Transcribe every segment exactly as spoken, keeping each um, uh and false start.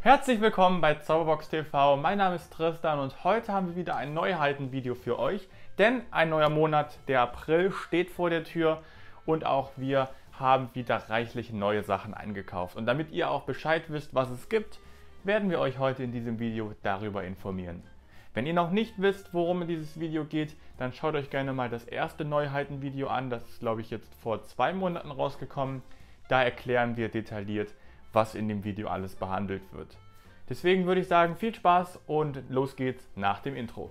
Herzlich willkommen bei Zauberbox T V, mein Name ist Tristan und heute haben wir wieder ein Neuheitenvideo für euch, denn ein neuer Monat, der April, steht vor der Tür und auch wir haben wieder reichlich neue Sachen eingekauft. Und damit ihr auch Bescheid wisst, was es gibt, werden wir euch heute in diesem Video darüber informieren. Wenn ihr noch nicht wisst, worum dieses Video geht, dann schaut euch gerne mal das erste Neuheitenvideo an, das ist glaube ich jetzt vor zwei Monaten rausgekommen. Da erklären wir detailliert, was in dem Video alles behandelt wird. Deswegen würde ich sagen, viel Spaß und los geht's nach dem Intro.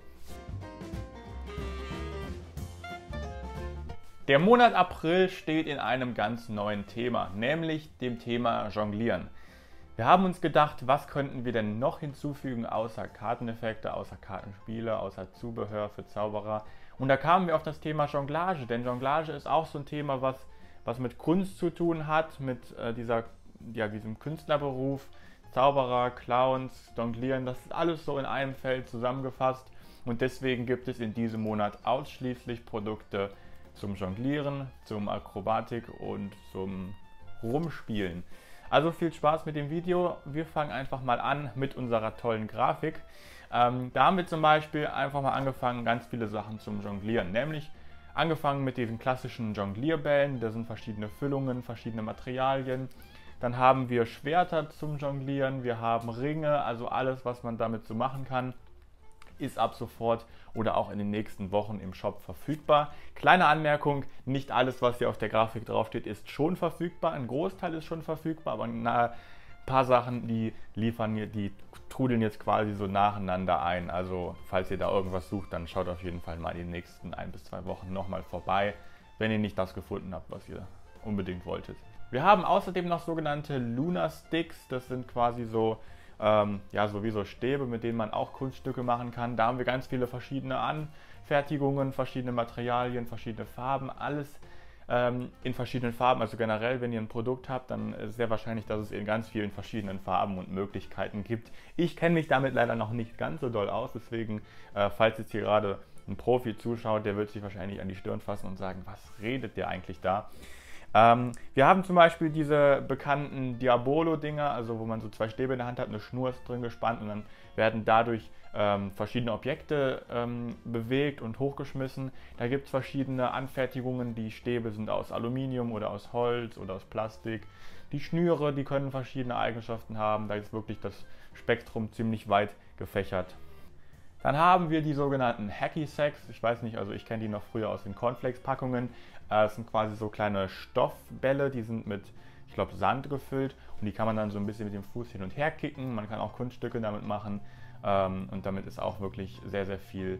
Der Monat April steht in einem ganz neuen Thema, nämlich dem Thema Jonglieren. Wir haben uns gedacht, was könnten wir denn noch hinzufügen, außer Karteneffekte, außer Kartenspiele, außer Zubehör für Zauberer. Und da kamen wir auf das Thema Jonglage, denn Jonglage ist auch so ein Thema, was, was mit Kunst zu tun hat, mit äh, dieser ja, diesem Künstlerberuf, Zauberer, Clowns, Jonglieren, das ist alles so in einem Feld zusammengefasst und deswegen gibt es in diesem Monat ausschließlich Produkte zum Jonglieren, zum Akrobatik und zum Rumspielen. Also viel Spaß mit dem Video, wir fangen einfach mal an mit unserer tollen Grafik. Ähm, da haben wir zum Beispiel einfach mal angefangen, ganz viele Sachen zum Jonglieren, nämlich angefangen mit diesen klassischen Jonglierbällen, da sind verschiedene Füllungen, verschiedene Materialien. Dann haben wir Schwerter zum Jonglieren, wir haben Ringe, also alles, was man damit so machen kann, ist ab sofort oder auch in den nächsten Wochen im Shop verfügbar. Kleine Anmerkung, nicht alles, was hier auf der Grafik draufsteht, ist schon verfügbar. Ein Großteil ist schon verfügbar, aber ein paar Sachen, die liefern, die trudeln jetzt quasi so nacheinander ein. Also falls ihr da irgendwas sucht, dann schaut auf jeden Fall mal in den nächsten ein bis zwei Wochen nochmal vorbei, wenn ihr nicht das gefunden habt, was ihr unbedingt wolltet. Wir haben außerdem noch sogenannte Lunar Sticks, das sind quasi so, ähm, ja, so wie so Stäbe, mit denen man auch Kunststücke machen kann. Da haben wir ganz viele verschiedene Anfertigungen, verschiedene Materialien, verschiedene Farben, alles ähm, in verschiedenen Farben. Also generell, wenn ihr ein Produkt habt, dann ist es sehr wahrscheinlich, dass es in ganz vielen verschiedenen Farben und Möglichkeiten gibt. Ich kenne mich damit leider noch nicht ganz so doll aus, deswegen, äh, falls jetzt hier gerade ein Profi zuschaut, der wird sich wahrscheinlich an die Stirn fassen und sagen, was redet der eigentlich da? Ähm, wir haben zum Beispiel diese bekannten Diabolo-Dinger, also wo man so zwei Stäbe in der Hand hat, eine Schnur ist drin gespannt und dann werden dadurch ähm, verschiedene Objekte ähm, bewegt und hochgeschmissen. Da gibt es verschiedene Anfertigungen, die Stäbe sind aus Aluminium oder aus Holz oder aus Plastik. Die Schnüre, die können verschiedene Eigenschaften haben, da ist wirklich das Spektrum ziemlich weit gefächert. Dann haben wir die sogenannten Hacky Sacks. Ich weiß nicht, also ich kenne die noch früher aus den Cornflakes-Packungen. Das sind quasi so kleine Stoffbälle, die sind mit, ich glaube, Sand gefüllt und die kann man dann so ein bisschen mit dem Fuß hin und her kicken. Man kann auch Kunststücke damit machen und damit ist auch wirklich sehr, sehr viel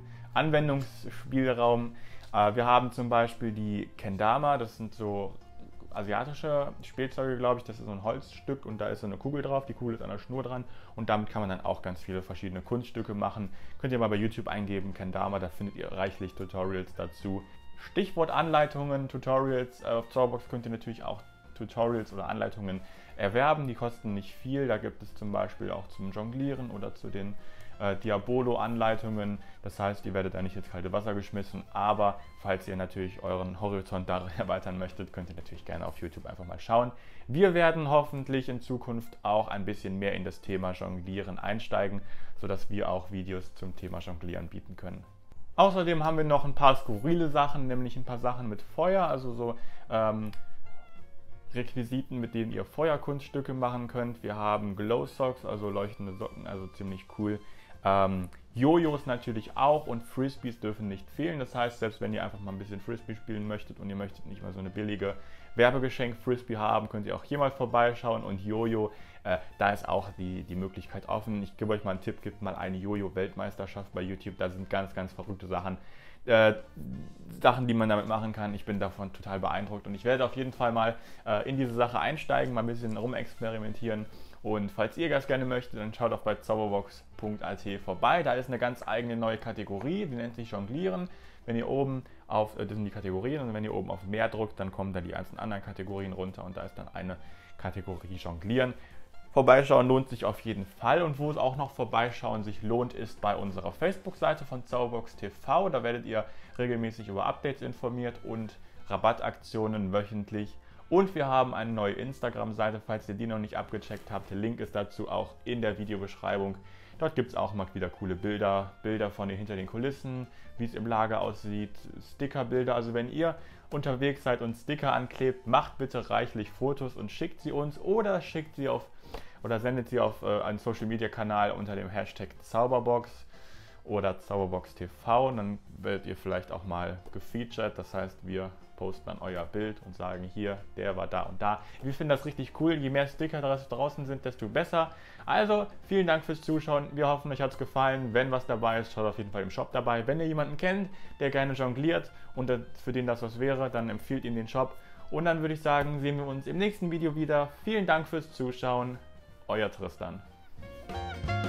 Anwendungsspielraum. Wir haben zum Beispiel die Kendama, das sind so asiatische Spielzeuge, glaube ich, das ist so ein Holzstück und da ist so eine Kugel drauf, die Kugel ist an der Schnur dran und damit kann man dann auch ganz viele verschiedene Kunststücke machen. Könnt ihr mal bei YouTube eingeben, Kendama, da findet ihr reichlich Tutorials dazu. Stichwort Anleitungen, Tutorials, auf Zauberbox könnt ihr natürlich auch Tutorials oder Anleitungen erwerben, die kosten nicht viel, da gibt es zum Beispiel auch zum Jonglieren oder zu den äh, Diabolo-Anleitungen, das heißt, ihr werdet da nicht ins kalte Wasser geschmissen, aber falls ihr natürlich euren Horizont darin erweitern möchtet, könnt ihr natürlich gerne auf YouTube einfach mal schauen. Wir werden hoffentlich in Zukunft auch ein bisschen mehr in das Thema Jonglieren einsteigen, sodass wir auch Videos zum Thema Jonglieren bieten können. Außerdem haben wir noch ein paar skurrile Sachen, nämlich ein paar Sachen mit Feuer, also so ähm, Requisiten, mit denen ihr Feuerkunststücke machen könnt. Wir haben Glow Socks, also leuchtende Socken, also ziemlich cool. Ähm, Jojos natürlich auch und Frisbees dürfen nicht fehlen. Das heißt, selbst wenn ihr einfach mal ein bisschen Frisbee spielen möchtet und ihr möchtet nicht mal so eine billige Werbegeschenk-Frisbee haben, könnt ihr auch hier mal vorbeischauen. Und Jojo, äh, da ist auch die, die Möglichkeit offen. Ich gebe euch mal einen Tipp, gebt mal eine Jojo-Weltmeisterschaft bei YouTube. Da sind ganz, ganz verrückte Sachen. Äh, Sachen, die man damit machen kann. Ich bin davon total beeindruckt und ich werde auf jeden Fall mal äh, in diese Sache einsteigen, mal ein bisschen rumexperimentieren. Und falls ihr das gerne möchtet, dann schaut auch bei zauberbox punkt a t vorbei. Da ist eine ganz eigene neue Kategorie, die nennt sich Jonglieren. Wenn ihr oben auf, das sind die Kategorien, und wenn ihr oben auf Mehr drückt, dann kommen da die ganzen anderen Kategorien runter und da ist dann eine Kategorie Jonglieren. Vorbeischauen lohnt sich auf jeden Fall und wo es auch noch vorbeischauen sich lohnt, ist bei unserer Facebook-Seite von Zauberbox T V. Da werdet ihr regelmäßig über Updates informiert und Rabattaktionen wöchentlich Und wir haben eine neue Instagram-Seite, falls ihr die noch nicht abgecheckt habt. Der Link ist dazu auch in der Videobeschreibung. Dort gibt es auch mal wieder coole Bilder, Bilder von den hinter den Kulissen, wie es im Lager aussieht, Stickerbilder. Also wenn ihr unterwegs seid und Sticker anklebt, macht bitte reichlich Fotos und schickt sie uns oder schickt sie auf oder sendet sie auf äh, einen Social Media Kanal unter dem Hashtag Zauberbox oder Zauberbox T V. Und dann werdet ihr vielleicht auch mal gefeatured. Das heißt, wir posten dann euer Bild und sagen, hier, der war da und da. Wir finden das richtig cool. Je mehr Sticker draußen sind, desto besser. Also, vielen Dank fürs Zuschauen. Wir hoffen, euch hat es gefallen. Wenn was dabei ist, schaut auf jeden Fall im Shop dabei. Wenn ihr jemanden kennt, der gerne jongliert und für den das was wäre, dann empfiehlt ihm den Shop. Und dann würde ich sagen, sehen wir uns im nächsten Video wieder. Vielen Dank fürs Zuschauen. Euer Tristan.